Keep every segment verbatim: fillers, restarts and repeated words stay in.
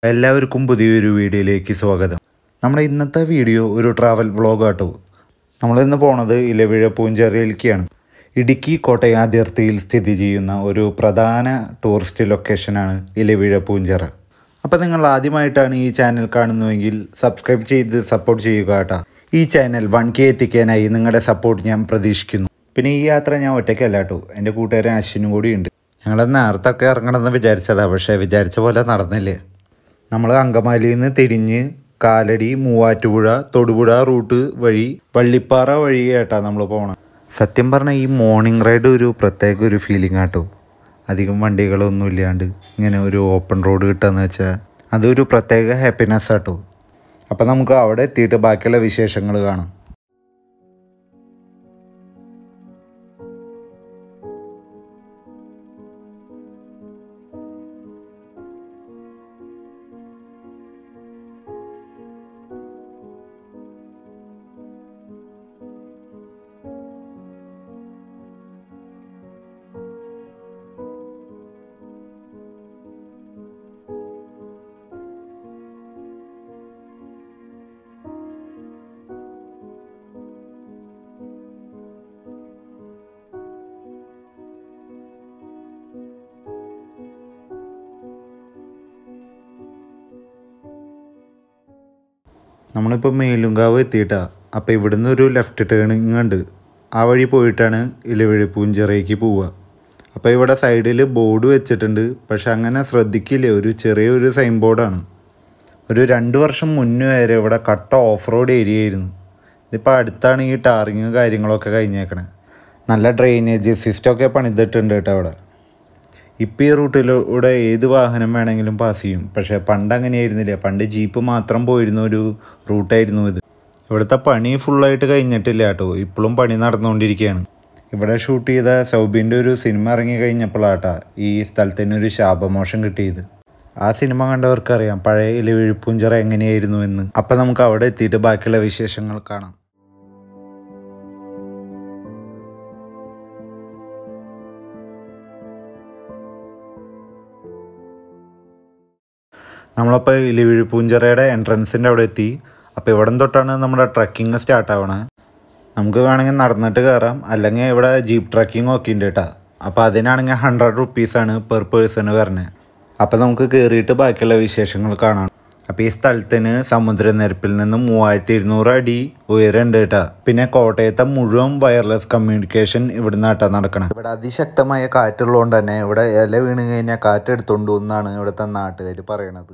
എല്ലാവർക്കും പുതിയൊരു വീഡിയോയിലേക്ക് സ്വാഗതം. നമ്മുടെ ഇന്നത്തെ വീഡിയോ ഒരു ട്രാവൽ വ്ളോഗ് ആട്ടോ. നമ്മളിന്ന് പോണത് ഇലവീഴാപൂഞ്ചിറയിലേക്കാണ്. ഇടുക്കി കോട്ടയം അതിർത്തിയിൽ സ്ഥിതി ചെയ്യുന്ന ഒരു പ്രധാന ടൂറിസ്റ്റ് ലൊക്കേഷനാണ് ഇലവീഴാപൂഞ്ചിറ. അപ്പോൾ നിങ്ങൾ ആദ്യമായിട്ടാണ് ഈ ചാനൽ കാണുന്നതെങ്കിൽ സബ്സ്ക്രൈബ് ചെയ്ത് സപ്പോർട്ട് ചെയ്യുക കേട്ടോ. ഈ ചാനൽ വൺ കെ എത്തിക്കാനായി നിങ്ങളുടെ സപ്പോർട്ട് ഞാൻ പ്രതീക്ഷിക്കുന്നു. പിന്നെ ഈ യാത്ര ഞാൻ ഒറ്റയ്ക്കല്ല കേട്ടോ, എൻ്റെ കൂട്ടുകാരൻ അശ്വിനും കൂടി ഉണ്ട്. ഞങ്ങൾ നേരത്തൊക്കെ ഇറങ്ങണമെന്ന് വിചാരിച്ചതാണ്, പക്ഷേ വിചാരിച്ച പോലെ നടന്നില്ലേ. നമ്മൾ അങ്കമാലിയിൽ നിന്ന് തിരിഞ്ഞ് കാലടി, മൂവാറ്റുപുഴ, തൊടുപുഴ റൂട്ട് വഴി വള്ളിപ്പാറ വഴി കേട്ടാ നമ്മൾ പോകണം. സത്യം പറഞ്ഞാൽ ഈ മോർണിംഗ് റൈഡ് ഒരു പ്രത്യേക ഒരു ഫീലിംഗ് ആട്ടോ. അധികം വണ്ടികളൊന്നും ഇല്ലാണ്ട് ഇങ്ങനെ ഒരു ഓപ്പൺ റോഡ് കിട്ടുകയെന്ന് വെച്ചാൽ അതൊരു പ്രത്യേക ഹാപ്പിനെസ് ആട്ടോ. അപ്പോൾ നമുക്ക് അവിടെ എത്തിയിട്ട് ബാക്കിയുള്ള വിശേഷങ്ങൾ കാണാം. നമ്മളിപ്പോൾ മേലുകാവ് എത്തിയിട്ടാണ്. അപ്പോൾ ഇവിടുന്ന് ഒരു ലെഫ്റ്റ് ടേണിങ് ഉണ്ട്, ആ വഴി പോയിട്ടാണ് ഇലവീഴാപൂഞ്ചിറയ്ക്ക് പോവുക. അപ്പോൾ ഇവിടെ സൈഡിൽ ബോർഡ് വെച്ചിട്ടുണ്ട്, പക്ഷെ അങ്ങനെ ശ്രദ്ധിക്കില്ല. ഒരു ചെറിയൊരു സൈൻ ബോർഡാണ്. ഒരു രണ്ട് വർഷം മുന്നേ വരെ ഇവിടെ കട്ട ഓഫ് റോഡ് ഏരിയ ആയിരുന്നു. ഇതിപ്പോൾ അടുത്താണ് ഈ ടാറിങ് കാര്യങ്ങളൊക്കെ കഴിഞ്ഞേക്കണേ. നല്ല ഡ്രെയിനേജ് സിസ്റ്റമൊക്കെ പണിതിട്ടുണ്ട് കേട്ടോ അവിടെ. ഇപ്പോൾ ഈ റൂട്ടിലൂടെ ഏത് വാഹനം വേണമെങ്കിലും പാസ് ചെയ്യും, പക്ഷേ പണ്ട് അങ്ങനെയായിരുന്നില്ല. പണ്ട് ജീപ്പ് മാത്രം പോയിരുന്ന ഒരു റൂട്ടായിരുന്നു ഇത്. ഇവിടുത്തെ പണി ഫുള്ളായിട്ട് കഴിഞ്ഞിട്ടില്ല കേട്ടോ, ഇപ്പോഴും പണി നടന്നുകൊണ്ടിരിക്കുകയാണ്. ഇവിടെ ഷൂട്ട് ചെയ്ത സൗബിൻ്റെ ഒരു സിനിമ ഇറങ്ങി കഴിഞ്ഞപ്പോഴാട്ടാ ഈ സ്ഥലത്തിന് ഒരു ശാപമോഷം കിട്ടിയത്. ആ സിനിമ കണ്ടവർക്കറിയാം പഴയ ഇലവീഴാപൂഞ്ചിറ എങ്ങനെയായിരുന്നു എന്ന്. അപ്പം നമുക്ക് അവിടെ എത്തിയിട്ട് ബാക്കിയുള്ള വിശേഷങ്ങൾ കാണാം. നമ്മളപ്പോൾ ഇലവീഴാപൂഞ്ചിറയുടെ എൻട്രൻസിൻ്റെ അവിടെ എത്തി. അപ്പോൾ ഇവിടെ തൊട്ടാണ് നമ്മുടെ ട്രക്കിങ് സ്റ്റാർട്ട് ആവണേ. നമുക്ക് വേണമെങ്കിൽ നടന്നിട്ട് കയറാം, അല്ലെങ്കിൽ ഇവിടെ ജീപ്പ് ട്രക്കിംഗ് ഒക്കെ ഉണ്ട് കേട്ടോ. അപ്പോൾ അതിനാണെങ്കിൽ ഹൺഡ്രഡ് റുപ്പീസാണ് പെർ പേഴ്സണ് വരണേ. അപ്പോൾ നമുക്ക് കയറിയിട്ട് ബാക്കിയുള്ള വിശേഷങ്ങൾ കാണാം. അപ്പോൾ ഈ സ്ഥലത്തിന് സമുദ്രനിരപ്പിൽ നിന്ന് മൂവായിരത്തി ഇരുന്നൂറ് അടി ഉയരമുണ്ട് കേട്ടോ. പിന്നെ കോട്ടയത്തെ മുഴുവൻ വയർലെസ് കമ്മ്യൂണിക്കേഷൻ ഇവിടെ നിന്നാട്ടാ നടക്കണം. ഇവിടെ അതിശക്തമായ കാറ്റുള്ളതുകൊണ്ട് തന്നെ ഇവിടെ ഇല വീണ് കഴിഞ്ഞാൽ കാറ്റെടുത്തോണ്ടു എന്നാണ് ഇവിടുത്തെ നാട്ടുകാർ പറയണത്.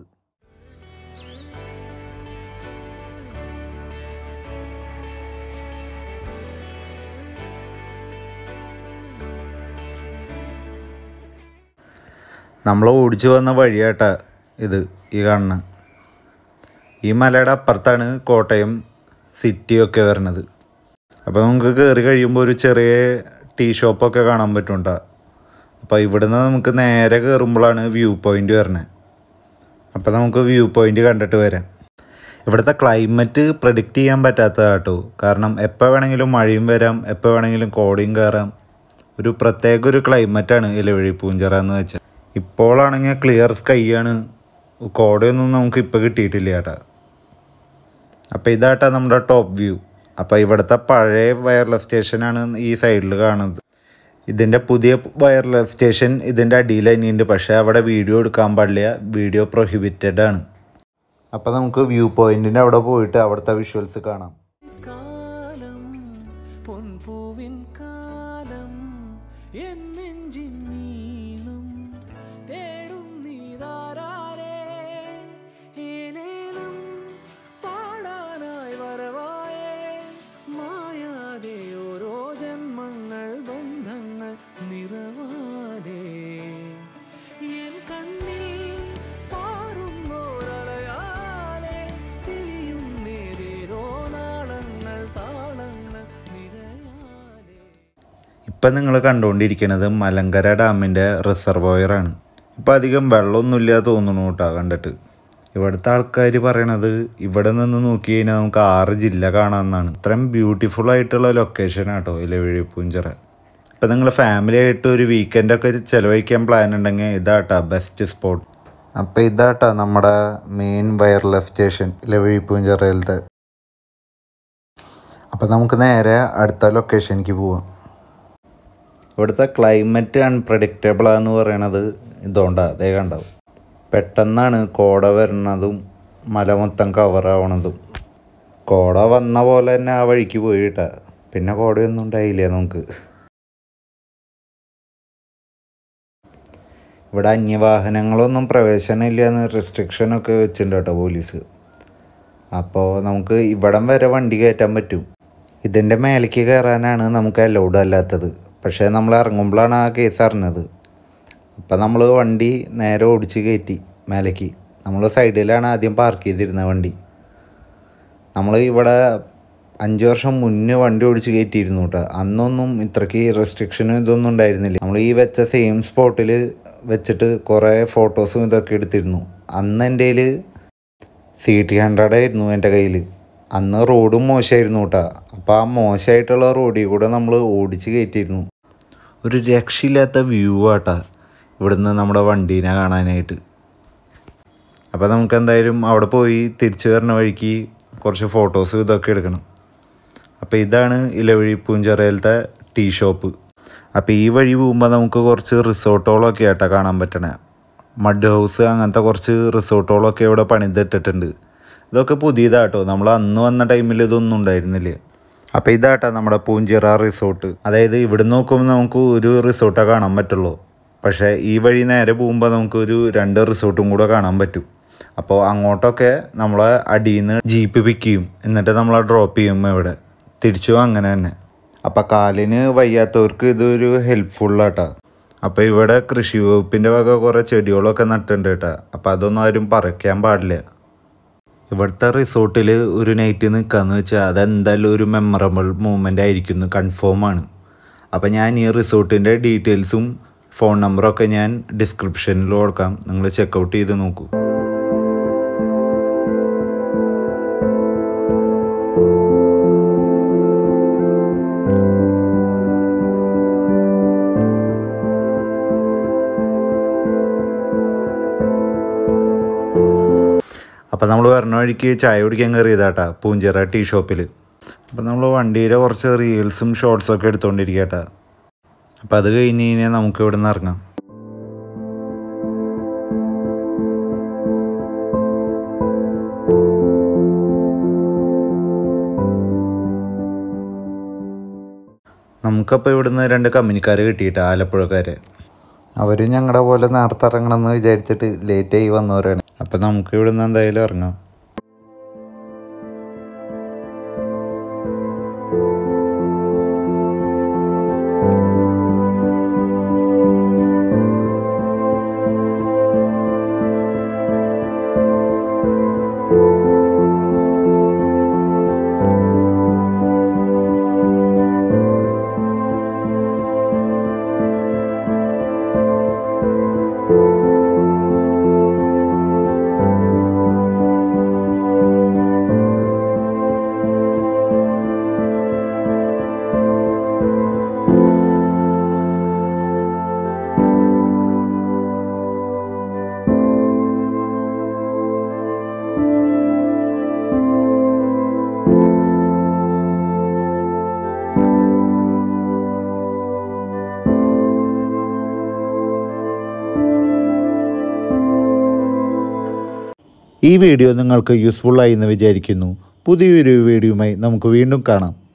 നമ്മൾ ഓടിച്ചു വന്ന വഴിയാട്ടാ ഇത് ഈ കാണുന്ന. ഈ മലയുടെ അപ്പുറത്താണ് കോട്ടയം സിറ്റിയൊക്കെ വരുന്നത്. അപ്പോൾ നമുക്ക് കയറി കഴിയുമ്പോൾ ഒരു ചെറിയ ടീ ഷോപ്പൊക്കെ കാണാൻ പറ്റും. അപ്പോൾ ഇവിടുന്ന് നമുക്ക് നേരെ കയറുമ്പോഴാണ് വ്യൂ പോയിൻ്റ് വരുന്നത്. അപ്പോൾ നമുക്ക് വ്യൂ പോയിൻ്റ് കണ്ടിട്ട് വരാം. ഇവിടുത്തെ ക്ലൈമറ്റ് പ്രെഡിക്റ്റ് ചെയ്യാൻ പറ്റാത്തതാട്ടോ. കാരണം എപ്പോൾ വേണമെങ്കിലും മഴയും വരാം, എപ്പോൾ വേണമെങ്കിലും കോടയും കയറാം. ഒരു പ്രത്യേക ഒരു ക്ലൈമറ്റാണ് ഇലവീഴാപൂഞ്ചിറ എന്ന് വെച്ചാൽ. ഇപ്പോഴാണെങ്കിൽ ക്ലിയർ സ്കൈ ആണ്, കോടയൊന്നും നമുക്ക് ഇപ്പോൾ കിട്ടിയിട്ടില്ല കേട്ടോ. അപ്പോൾ ഇതാട്ടാ നമ്മുടെ ടോപ്പ് വ്യൂ. അപ്പോൾ ഇവിടുത്തെ പഴയ വയർലെസ് സ്റ്റേഷനാണ് ഈ സൈഡിൽ കാണുന്നത്. ഇതിൻ്റെ പുതിയ വയർലെസ് സ്റ്റേഷൻ ഇതിൻ്റെ അടിയിൽ തന്നെയുണ്ട്, പക്ഷേ അവിടെ വീഡിയോ എടുക്കാൻ പാടില്ല, വീഡിയോ പ്രൊഹിബിറ്റഡ് ആണ്. അപ്പോൾ നമുക്ക് വ്യൂ പോയിൻറ്റിൻ്റെ അവിടെ പോയിട്ട് അവിടുത്തെ വിഷ്വൽസ് കാണാം. ഇപ്പം നിങ്ങൾ കണ്ടുകൊണ്ടിരിക്കുന്നത് മലങ്കര ഡാമിൻ്റെ റിസർവോയറാണ്. ഇപ്പം അധികം വെള്ളമൊന്നുമില്ല തോന്നുന്നു കേട്ടോ കണ്ടിട്ട്. ഇവിടുത്തെ ആൾക്കാർ പറയണത് ഇവിടെ നിന്ന് നോക്കി കഴിഞ്ഞാൽ നമുക്ക് ആറ് ജില്ല കാണാമെന്നാണ്. ഇത്രയും ബ്യൂട്ടിഫുൾ ആയിട്ടുള്ള ലൊക്കേഷനാണ് കേട്ടോ ഇലവീഴാപൂഞ്ചിറ. ഇപ്പോൾ നിങ്ങൾ ഫാമിലി ആയിട്ട് ഒരു വീക്കെൻഡൊക്കെ ചിലവഴിക്കാൻ പ്ലാൻ ഉണ്ടെങ്കിൽ ഇതാട്ടോ ബെസ്റ്റ് സ്പോട്ട്. അപ്പോൾ ഇതാട്ടാ നമ്മുടെ മെയിൻ വയർലെസ് സ്റ്റേഷൻ ഇലവീഴാപൂഞ്ചിറയിലത്തെ. അപ്പോൾ നമുക്ക് നേരെ അടുത്ത ലൊക്കേഷനിലേക്ക് പോവാം. ഇവിടുത്തെ ക്ലൈമറ്റ് അൺപ്രഡിക്റ്റബിളാന്ന് പറയണത് ഇതുകൊണ്ടാണ്. അതേ കണ്ടാവും, പെട്ടെന്നാണ് കോട വരുന്നതും മല മൊത്തം കവറാവണതും. കോട വന്ന പോലെ തന്നെ ആ വഴിക്ക് പോയിട്ടാ, പിന്നെ കോടയൊന്നും ഉണ്ടായില്ല നമുക്ക്. ഇവിടെ അന്യവാഹനങ്ങളൊന്നും പ്രവേശനമില്ല എന്ന് റെസ്ട്രിക്ഷനൊക്കെ വെച്ചിട്ടുണ്ട് കേട്ടോ പോലീസ്. അപ്പോൾ നമുക്ക് ഇവിടം വരെ വണ്ടി കയറ്റാൻ പറ്റും. ഇതിൻ്റെ മേലേക്ക് കയറാനാണ് നമുക്ക് അലൗഡ് അല്ലാത്തത്. പക്ഷേ നമ്മൾ ഇറങ്ങുമ്പോഴാണ് ആ കേസ് അറിഞ്ഞത്. അപ്പം നമ്മൾ വണ്ടി നേരെ ഓടിച്ച് കയറ്റി മേലേക്ക്. നമ്മൾ സൈഡിലാണ് ആദ്യം പാർക്ക് ചെയ്തിരുന്നത് വണ്ടി. നമ്മൾ ഇവിടെ അഞ്ച് വർഷം മുന്നേ വണ്ടി ഓടിച്ച് കയറ്റിയിരുന്നു കേട്ടോ. അന്നൊന്നും ഇത്രയ്ക്ക് റെസ്ട്രിക്ഷനും ഇതൊന്നും ഉണ്ടായിരുന്നില്ല. നമ്മൾ ഈ വെച്ച സെയിം സ്പോട്ടിൽ വെച്ചിട്ട് കുറേ ഫോട്ടോസും ഇതൊക്കെ എടുത്തിരുന്നു. അന്ന് എൻ്റെ കയ്യിൽ സി ടി ഹൺഡ്രഡ് ആയിരുന്നു എൻ്റെ കയ്യിൽ. അന്ന് റോഡും മോശമായിരുന്നു കേട്ടോ. അപ്പോൾ ആ മോശമായിട്ടുള്ള റോഡിൽ കൂടെ നമ്മൾ ഓടിച്ച് കയറ്റിയിരുന്നു. ഒരു രക്ഷയില്ലാത്ത വ്യൂ ആട്ടാ ഇവിടുന്ന് നമ്മുടെ വണ്ടീനെ കാണാനായിട്ട്. അപ്പോൾ നമുക്ക് എന്തായാലും അവിടെ പോയി തിരിച്ചു വരുന്ന വഴിക്ക് കുറച്ച് ഫോട്ടോസ് ഇതൊക്കെ എടുക്കണം. അപ്പോൾ ഇതാണ് ഇലവീഴാപൂഞ്ചിറയിലത്തെ ടീ ഷോപ്പ്. അപ്പോൾ ഈ വഴി പോകുമ്പോൾ നമുക്ക് കുറച്ച് റിസോർട്ടുകളൊക്കെ ആയിട്ടാണ് കാണാൻ പറ്റണേ. മഡ് ഹൗസ് അങ്ങനത്തെ കുറച്ച് റിസോർട്ടുകളൊക്കെ ഇവിടെ പണിതിട്ടിട്ടുണ്ട്. ഇതൊക്കെ പുതിയതാട്ടോ, നമ്മൾ അന്ന് വന്ന ടൈമിൽ ഇതൊന്നും ഉണ്ടായിരുന്നില്ല. അപ്പോൾ ഇതാട്ടോ നമ്മുടെ പൂഞ്ചിറ റിസോർട്ട്. അതായത് ഇവിടെ നോക്കുമ്പോൾ നമുക്ക് ഒരു റിസോർട്ടേ കാണാൻ പറ്റുള്ളൂ. പക്ഷേ ഈ വഴി നേരെ പോകുമ്പോൾ നമുക്കൊരു രണ്ട് റിസോർട്ടും കൂടെ കാണാൻ പറ്റും. അപ്പോൾ അങ്ങോട്ടൊക്കെ നമ്മളെ അടിയിൽ നിന്ന് ജീപ്പ് പിക്ക് ചെയ്യും, എന്നിട്ട് നമ്മളെ ഡ്രോപ്പ് ചെയ്യും ഇവിടെ. തിരിച്ചും അങ്ങനെ തന്നെ. അപ്പോൾ കാലിന് വയ്യാത്തവർക്ക് ഇതൊരു ഹെൽപ്ഫുള്ളാട്ടാ. അപ്പോൾ ഇവിടെ കൃഷി വകുപ്പിൻ്റെ വക കുറേ ചെടികളൊക്കെ നട്ടിട്ടുണ്ട് കേട്ടോ. അപ്പോൾ അതൊന്നും ആരും പറിക്കാൻ പാടില്ല. ഇവിടുത്തെ റിസോർട്ടിൽ ഒരു നൈറ്റ് നിൽക്കാന്ന് വെച്ചാൽ അതെന്തായാലും ഒരു മെമ്മറബിൾ മൂമെൻ്റ് ആയിരിക്കും, കൺഫേമാണ്. അപ്പോൾ ഞാൻ ഈ റിസോർട്ടിൻ്റെ ഡീറ്റെയിൽസും ഫോൺ നമ്പറൊക്കെ ഞാൻ ഡിസ്ക്രിപ്ഷനിൽ കൊടുക്കാം, നിങ്ങൾ ചെക്കൗട്ട് ചെയ്ത് നോക്കൂ. അപ്പോൾ നമ്മൾ വരുന്ന വഴിക്ക് ചായ കുടിക്കാൻ കയറിയതാട്ടാ പൂഞ്ചിറ ടീ ഷോപ്പിൽ. അപ്പോൾ നമ്മൾ വണ്ടിയുടെ കുറച്ച് റീൽസും ഷോർട്സൊക്കെ എടുത്തുകൊണ്ടിരിക്കട്ടാ. അപ്പോൾ അത് കഴിഞ്ഞ് കഴിഞ്ഞാൽ നമുക്ക് ഇവിടെ നിന്ന് ഇറങ്ങാം. നമുക്കപ്പോൾ ഇവിടുന്ന് രണ്ട് കമ്പനിക്കാർ കിട്ടിയിട്ടാ, ആലപ്പുഴക്കാരെ. അവർ ഞങ്ങളുടെ പോലെ നേരത്തെ ഇറങ്ങണമെന്ന് വിചാരിച്ചിട്ട് ലേറ്റായി വന്നവരാണ്. അപ്പോൾ നമുക്ക് ഇവിടുന്ന് എന്തായാലും ഇറങ്ങാം. ഈ വീഡിയോ നിങ്ങൾക്ക് യൂസ്ഫുള്ളായി എന്ന് വിചാരിക്കുന്നു. പുതിയൊരു വീഡിയോയുമായി നമുക്ക് വീണ്ടും കാണാം.